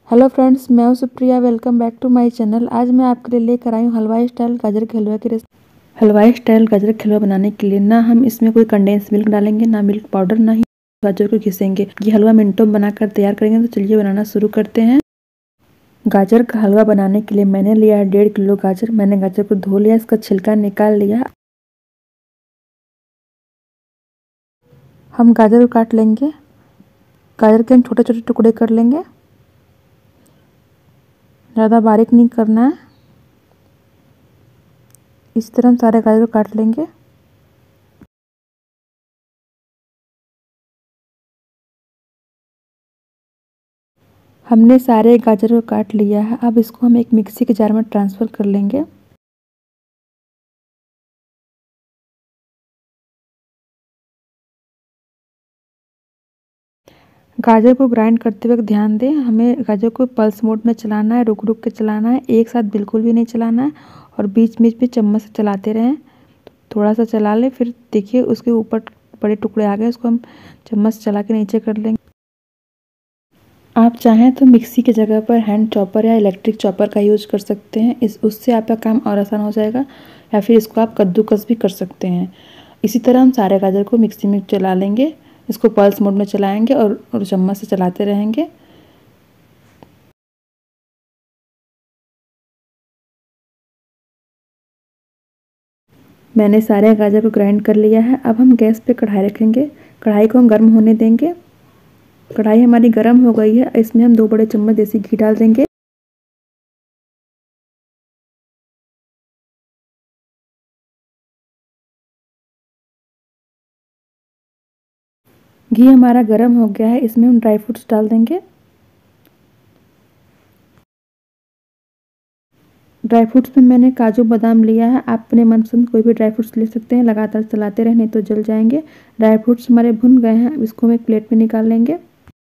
Hello friends, मैं हूं Supriya. Welcome back to my channel. आज मैं आपके लिए लेकर आई हूं हलवाई स्टाइल गाजर के हलवा की रेसिपी। हलवाई स्टाइल गाजर के हलवा बनाने के लिए ना हम इसमें कोई कंडेंस मिल्क डालेंगे, ना मिल्क पाउडर, ना ही गाजर को घिसेंगे। ये हलवा मिनटों में बनाकर तैयार करेंगे। तो चलिए बनाना शुरू करते हैं। गाजर का हलवा बनाने के लिए मैंने लिया है 1.5 किलो गाजर। मैंने गाजर को धो लिया, इसका छिलका निकाल लिया। हम गाजर को काट लेंगे। गाजर के हम छोटे छोटे टुकड़े कर लेंगे, ज़्यादा बारीक नहीं करना है। इस तरह हम सारे गाजर को काट लेंगे। हमने सारे गाजर को काट लिया है। अब इसको हम एक मिक्सी के जार में ट्रांसफ़र कर लेंगे। गाजर को ग्राइंड करते वक्त ध्यान दें, हमें गाजर को पल्स मोड में चलाना है, रुक रुक के चलाना है, एक साथ बिल्कुल भी नहीं चलाना है। और बीच बीच में चम्मच से चलाते रहें। थोड़ा सा चला लें, फिर देखिए उसके ऊपर बड़े टुकड़े आ गए, उसको हम चम्मच चला के नीचे कर लेंगे। आप चाहें तो मिक्सी की जगह पर हैंड चॉपर या इलेक्ट्रिक चॉपर का यूज़ कर सकते हैं। उससे आपका काम और आसान हो जाएगा। या फिर इसको आप कद्दूकस भी कर सकते हैं। इसी तरह हम सारे गाजर को मिक्सी में चला लेंगे। इसको पल्स मोड में चलाएंगे और चम्मच से चलाते रहेंगे। मैंने सारे गाजर को ग्राइंड कर लिया है। अब हम गैस पे कढ़ाई रखेंगे। कढ़ाई को हम गर्म होने देंगे। कढ़ाई हमारी गर्म हो गई है। इसमें हम 2 बड़े चम्मच देसी घी डाल देंगे। घी हमारा गर्म हो गया है। इसमें हम ड्राई फ्रूट्स डाल देंगे। ड्राई फ्रूट्स में मैंने काजू बादाम लिया है। आप अपने मनपसंद कोई भी ड्राई फ्रूट्स ले सकते हैं। लगातार चलाते रहें, नहीं तो जल जाएंगे। ड्राई फ्रूट्स हमारे भुन गए हैं। इसको हम एक प्लेट में निकाल लेंगे।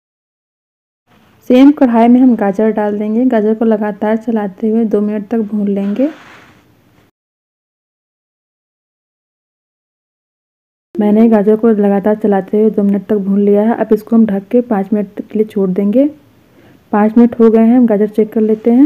सेम कढ़ाई में हम गाजर डाल देंगे। गाजर को लगातार चलाते हुए 2 मिनट तक भून लेंगे। मैंने गाजर को लगातार चलाते हुए 2 मिनट तक भून लिया है। अब इसको हम ढक के 5 मिनट तक के लिए छोड़ देंगे। 5 मिनट हो गए हैं। हम गाजर चेक कर लेते हैं।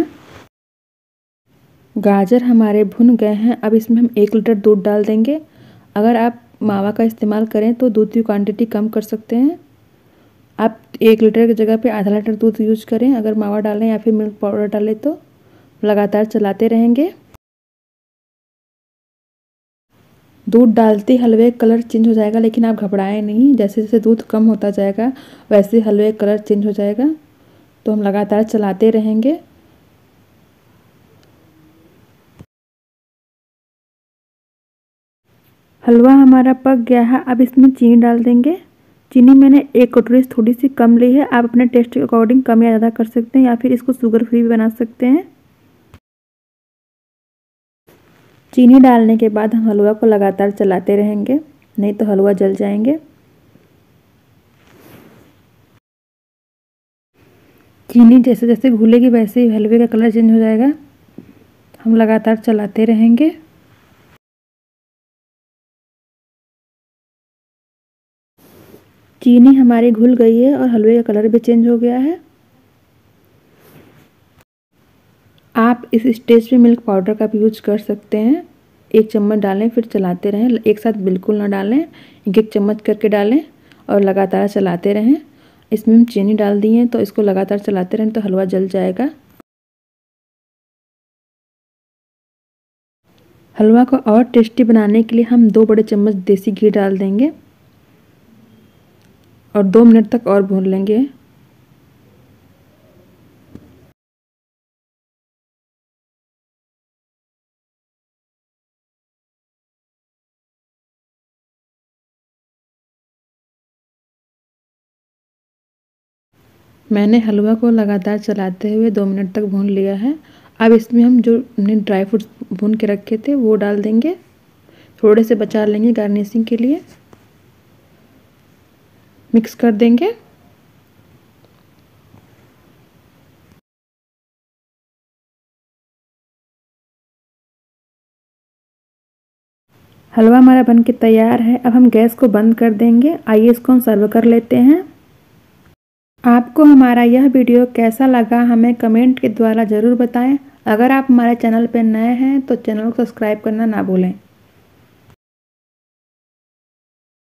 गाजर हमारे भुन गए हैं। अब इसमें हम 1 लीटर दूध डाल देंगे। अगर आप मावा का इस्तेमाल करें तो दूध की क्वांटिटी कम कर सकते हैं। आप 1 लीटर की जगह पे आधा लीटर दूध यूज करें अगर मावा डालें या फिर मिल्क पाउडर डालें तो। लगातार चलाते रहेंगे। दूध डालते हलवे का कलर चेंज हो जाएगा, लेकिन आप घबराएं नहीं। जैसे जैसे दूध कम होता जाएगा वैसे हलवे का कलर चेंज हो जाएगा। तो हम लगातार चलाते रहेंगे। हलवा हमारा पक गया है। अब इसमें चीनी डाल देंगे। चीनी मैंने 1 कटोरी से थोड़ी सी कम ली है। आप अपने टेस्ट के अकॉर्डिंग कम या ज़्यादा कर सकते हैं, या फिर इसको शुगर फ्री भी बना सकते हैं। चीनी डालने के बाद हम हलवा को लगातार चलाते रहेंगे, नहीं तो हलवा जल जाएंगे। चीनी जैसे जैसे घुलेगी वैसे ही हलवे का कलर चेंज हो जाएगा। हम लगातार चलाते रहेंगे। चीनी हमारी घुल गई है और हलवे का कलर भी चेंज हो गया है। आप इस स्टेज पे मिल्क पाउडर का भी यूज कर सकते हैं। 1 चम्मच डालें, फिर चलाते रहें। एक साथ बिल्कुल ना डालें, 1 चम्मच करके डालें और लगातार चलाते रहें। इसमें हम चीनी डाल दी है तो इसको लगातार चलाते रहें, तो हलवा जल जाएगा। हलवा को और टेस्टी बनाने के लिए हम 2 बड़े चम्मच देसी घी डाल देंगे और 2 मिनट तक और भून लेंगे। मैंने हलवा को लगातार चलाते हुए 2 मिनट तक भून लिया है। अब इसमें हम जो ड्राई फ्रूट्स भून के रखे थे वो डाल देंगे। थोड़े से बचा लेंगे गार्निशिंग के लिए। मिक्स कर देंगे। हलवा हमारा बनके तैयार है। अब हम गैस को बंद कर देंगे। आइए इसको हम सर्व कर लेते हैं। आपको हमारा यह वीडियो कैसा लगा हमें कमेंट के द्वारा ज़रूर बताएं। अगर आप हमारे चैनल पर नए हैं तो चैनल को सब्सक्राइब करना ना भूलें।